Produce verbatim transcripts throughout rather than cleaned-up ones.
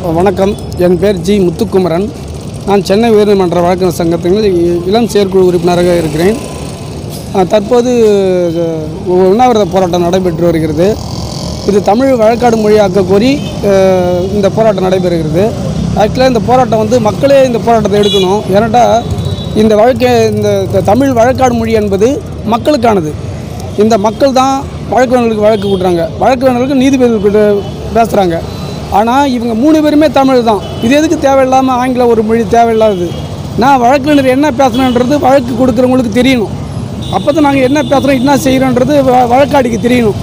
வணக்கம். என் பேர் ஜி முத்துக்குமரன். நான் சென்னை உயர்நீதிமன்ற வழக்கறிஞர் சங்கத்தின் இளம் செயற்குழு உறுப்பினராக இருக்கிறேன். தற்போது உண்ணாவிரத போராட்டம் நடைபெற்று வருகிறது. இது தமிழ் வழக்காடு மொழியாக்க கோரி இந்த போராட்டம் நடைபெறுகிறது. ஆக்சுவலாக இந்த போராட்டம் வந்து மக்களே இந்த போராட்டத்தை எடுக்கணும். ஏன்னாட்டா இந்த வழக்கை இந்த தமிழ் வழக்காடு மொழி என்பது மக்களுக்கானது. இந்த மக்கள் தான் வழக்கறிஞர்களுக்கு வழக்கு கூட்டுறாங்க, வழக்கறிஞர்களுக்கு நீதிபதிகள் பேசுகிறாங்க. ஆனால் இவங்க மூணு பேருமே தமிழ் தான். இது எதுக்கு தேவையில்லாமல் ஆங்கில ஒரு மொழி தேவையில்லாதது? நான் வழக்கறிஞர் என்ன பேசணுன்றது வழக்கு கொடுக்குறவங்களுக்கு தெரியணும். அப்போ தான் நாங்கள் என்ன பேசுகிறோம் என்ன செய்கிறோன்றது வழக்காடிக்கு தெரியணும்.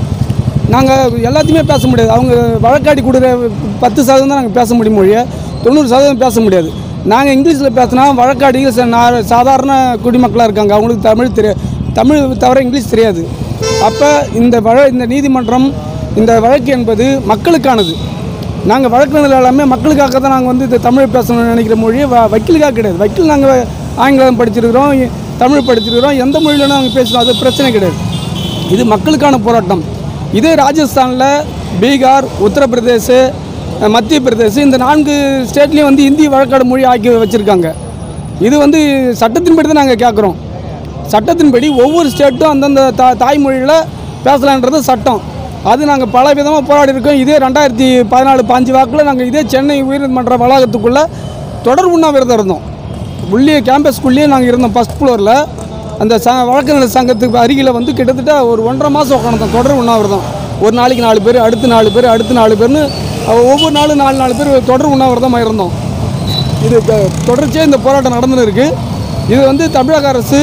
நாங்கள் எல்லாத்தையுமே பேச முடியாது. அவங்க வழக்காடி கொடுக்குற பத்து சதவீதம் தான் நாங்கள் பேச முடியும், மொழியை தொண்ணூறு சதவீதம் பேச முடியாது. நாங்கள் இங்கிலீஷில் பேசினா வழக்காடிகள் சாதாரண குடிமக்களாக இருக்காங்க, அவங்களுக்கு தமிழ் தெரிய தமிழ் தவிர இங்கிலீஷ் தெரியாது. அப்போ இந்த வழ இந்த நீதிமன்றம் இந்த வழக்கு என்பது மக்களுக்கானது. நாங்கள் வழக்கறிஞர்கள் எல்லாமே மக்களுக்காக தான் நாங்கள் வந்து இந்த தமிழ் பேசணும்னு நினைக்கிற மொழியை வ வக்கீலுக்காக கிடையாது. வக்கீல் நாங்கள் ஆங்கிலம் படிச்சிருக்கிறோம், தமிழ் படிச்சிருக்கிறோம், எந்த மொழியிலும் நாங்கள் பேசலாம், அது பிரச்சனை கிடையாது. இது மக்களுக்கான போராட்டம். இதே ராஜஸ்தானில், பீகார், உத்தரப்பிரதேச, மத்திய பிரதேசம் இந்த நான்கு ஸ்டேட்லேயும் வந்து இந்தி வழக்காடு மொழி ஆக்கி வச்சுருக்காங்க. இது வந்து சட்டத்தின்படி தான் நாங்கள் கேட்குறோம். சட்டத்தின்படி ஒவ்வொரு ஸ்டேட்டும் அந்தந்த தா தாய்மொழியில் பேசலான்றது சட்டம். அது நாங்கள் பல விதமாக போராடி இருக்கோம். இதே ரெண்டாயிரத்தி பதினாலு பாஞ்சு வாக்கில் நாங்கள் இதே சென்னை உயர்நீதிமன்ற வளாகத்துக்குள்ளே தொடர் உண்ணாவிரதம் இருந்தோம். உள்ளே கேம்பஸ்குள்ளேயே நாங்கள் இருந்தோம். ஃபஸ்ட் ஃப்ளோரில் அந்த ச வழக்கறிஞர் சங்கத்துக்கு அருகில் வந்து கிட்டத்தட்ட ஒரு ஒன்றரை மாதம் உட்காந்துட்டோம் தொடர் உண்ணாவிரதம். ஒரு நாளைக்கு நாலு பேர், அடுத்து நாலு பேர், அடுத்து நாலு பேர்னு ஒவ்வொரு நாளும் நாலு நாலு பேர் தொடர் உண்ணாவிரதமாக இருந்தோம். இது தொடர்ச்சியாக இந்த போராட்டம் நடந்துன்னு இருக்குது. இது வந்து தமிழக அரசு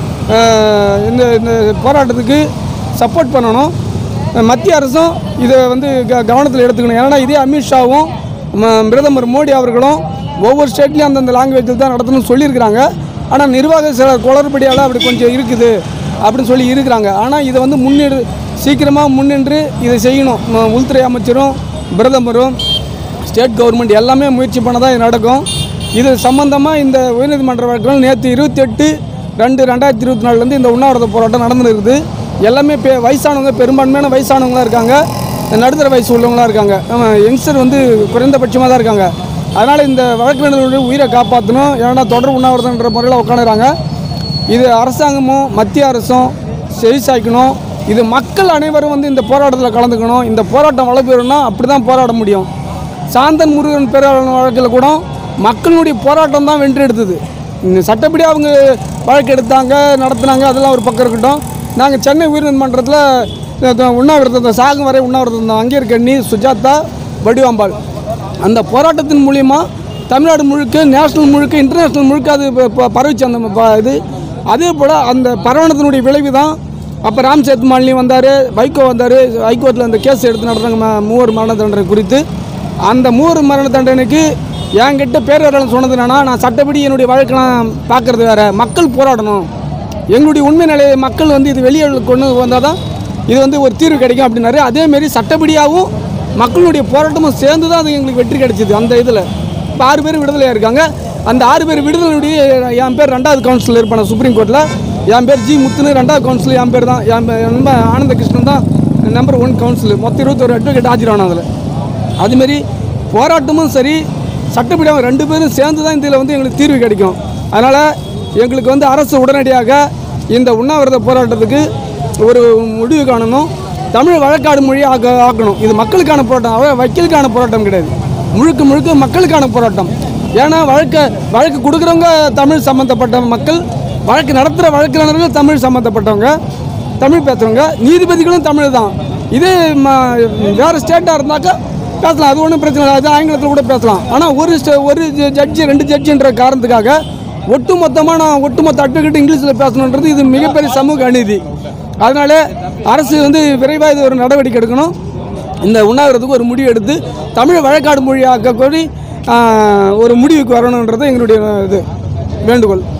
இந்த இந்த போராட்டத்துக்கு சப்போர்ட் பண்ணணும். மத்திய அரசும் இதை வந்து க கவனத்தில் எடுத்துக்கணும். ஏன்னா இதே அமித்ஷாவும் பிரதமர் மோடி அவர்களும் ஒவ்வொரு ஸ்டேட்லேயும் அந்தந்த லாங்குவேஜில் தான் நடத்தணும்னு சொல்லியிருக்கிறாங்க. ஆனால் நிர்வாக சில குளறுபடியால் அப்படி கொஞ்சம் இருக்குது அப்படின்னு சொல்லி இருக்கிறாங்க. ஆனால் இதை வந்து முன்னெடு சீக்கிரமாக முன்னின்று இதை செய்யணும். உள்துறை அமைச்சரும் பிரதமரும் ஸ்டேட் கவர்மெண்ட் எல்லாமே முயற்சி பண்ண தான் இது நடக்கும். இது சம்பந்தமாக இந்த உயர்நீதிமன்ற வழக்குகள் நேற்று இருபத்தி எட்டு ரெண்டு ரெண்டாயிரத்தி இருபத்தி நாலுலேருந்து இந்த உண்ணாவிரத போராட்டம் நடந்துன்னு இருக்குது. எல்லாமே பெ வயசானவங்க, பெரும்பான்மையான வயசானவங்களாக இருக்காங்க, நடுத்தர வயசு உள்ளவங்களாக இருக்காங்க. யங்ஸ்டர் வந்து குறைந்தபட்சமாக தான் இருக்காங்க. அதனால் இந்த வழக்கறிஞர்களுடைய உயிரை காப்பாற்றணும். ஏன்னா தொடர் உண்ணாவிரதன்ற முறையில் உட்காந்துறாங்க. இது அரசாங்கமும் மத்திய அரசும் செவி சாய்க்கணும். இது மக்கள் அனைவரும் வந்து இந்த போராட்டத்தில் கலந்துக்கணும். இந்த போராட்டம் வளர்ப்புனா அப்படி தான் போராட முடியும். சாந்தன் முருகன் பேராளர் வழக்கில் கூட மக்களுடைய போராட்டம் தான் வென்று எடுத்தது. இந்த சட்டப்படி அவங்க வழக்கு எடுத்தாங்க, நடத்தினாங்க, அதெல்லாம் ஒரு பக்கம் இருக்கட்டும். நாங்கள் சென்னை உயர்நீதிமன்றத்தில் உண்ணாவிரதத்தை சாகும் வரை உண்ணாவிரதம் தான். அங்கே இருக்க நீ சுஜாதா, வடிவாம்பாள் அந்த போராட்டத்தின் மூலிமா தமிழ்நாடு முழுக்க, நேஷ்னல் முழுக்க, இன்டர்நேஷ்னல் முழுக்க அது பரவிச்சு அந்த இது. அதே போல் அந்த பரவணத்தினுடைய விளைவு தான் அப்போ ராம் சேத்மாலினி வந்தார், வைகோ வந்தார். ஹைகோர்ட்டில் அந்த கேஸ் எடுத்து நடத்துகிறாங்க மூவர் மரண தண்டனை குறித்து. அந்த மூவர் மரண தண்டனைக்கு என்கிட்ட பேரவர்களும் சொன்னது என்னன்னா, நான் சட்டப்படி என்னுடைய வழக்கு நான் பார்க்குறது வேறு, மக்கள் போராடணும், எங்களுடைய உண்மை நிலையை மக்கள் வந்து இது வெளியே கொண்டு வந்தால் தான் இது வந்து ஒரு தீர்வு கிடைக்கும் அப்படின்னாரு. அதேமாரி சட்டப்படியாகவும் மக்களுடைய போராட்டமும் சேர்ந்து தான் அது எங்களுக்கு வெற்றி கிடைச்சிது. அந்த இதில் இப்போ ஆறு பேர் விடுதலையாக இருக்காங்க. அந்த ஆறு பேர் விடுதலையுடைய என் பேர் ரெண்டாவது கவுன்சிலர் இருப்பேன் சுப்ரீம் கோர்ட்டில். என் பேர் ஜி முத்துன்னு, ரெண்டாவது கவுன்சிலர் என் பேர் தான். என் நம்ப ஆனந்த கிருஷ்ணன் தான் நம்பர் ஒன் கவுன்சிலர். மொத்தம் இருபத்தொரு அட்வொகேட் ஆஜரானோம் அதில். அதுமாரி போராட்டமும் சரி, சட்டப்படியாக ரெண்டு பேரும் சேர்ந்து தான் இதில் வந்து எங்களுக்கு தீர்வு கிடைக்கும். அதனால் எங்களுக்கு வந்து அரசு உடனடியாக இந்த உண்ணாவிரத போராட்டத்துக்கு ஒரு முடிவு காணணும். தமிழ் வழக்காடு மொழி ஆக்க ஆக்கணும். இது மக்களுக்கான போராட்டம், அவ்வளோ வக்கீலுக்கான போராட்டம் கிடையாது. முழுக்க முழுக்க மக்களுக்கான போராட்டம். ஏன்னா வழக்க வழக்கு கொடுக்குறவங்க தமிழ் சம்மந்தப்பட்ட மக்கள், வழக்கு நடத்துகிற வழக்கறிஞர்கள் தமிழ் சம்மந்தப்பட்டவங்க, தமிழ் பேசுகிறவங்க, நீதிபதிகளும் தமிழ் தான். இதே வேறு ஸ்டேட்டாக இருந்தாக்கா பேசலாம், அது ஒன்றும் பிரச்சனை இல்லை, அது ஆங்கிலத்தில் கூட பேசலாம். ஆனால் ஒரு ஒரு ஜட்ஜி ரெண்டு ஜட்ஜின்ற காரணத்துக்காக ஒட்டுமொத்தமாக நான் ஒட்டுமொத்த அட்வொகேட் இங்கிலீஷில் பேசணுன்றது இது மிகப்பெரிய சமூக அநீதி. அதனால அரசு வந்து விரைவாக இது ஒரு நடவடிக்கை எடுக்கணும். இந்த உண்ணாவிரத்துக்கு ஒரு முடிவு எடுத்து தமிழ் வழக்காடு மொழியாக்க கோரி ஒரு முடிவுக்கு வரணுன்றது எங்களுடைய இது வேண்டுகோள்.